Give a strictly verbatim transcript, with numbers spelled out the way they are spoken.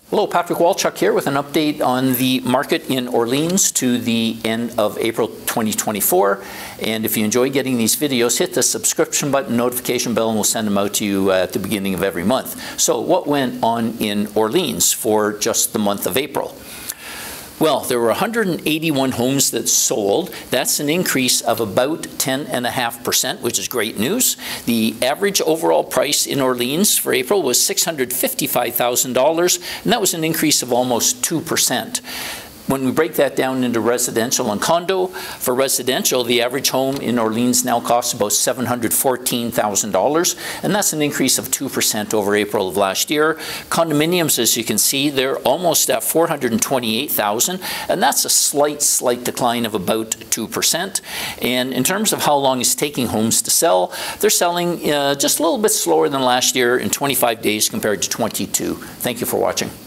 Hello, Patrick Walchuk here with an update on the market in Orleans to the end of April twenty twenty-four. And if you enjoy getting these videos, hit the subscription button, notification bell, and we'll send them out to you uh, at the beginning of every month. So what went on in Orleans for just the month of April? Well, there were one hundred eighty-one homes that sold. That's an increase of about ten point five percent, which is great news. The average overall price in Orleans for April was six hundred fifty-five thousand dollars, and that was an increase of almost two percent. When we break that down into residential and condo, for residential, the average home in Orleans now costs about seven hundred fourteen thousand dollars, and that's an increase of two percent over April of last year. Condominiums, as you can see, they're almost at four hundred twenty-eight thousand dollars, and that's a slight, slight decline of about two percent. And in terms of how long it's taking homes to sell, they're selling uh, just a little bit slower than last year in twenty-five days compared to twenty-two. Thank you for watching.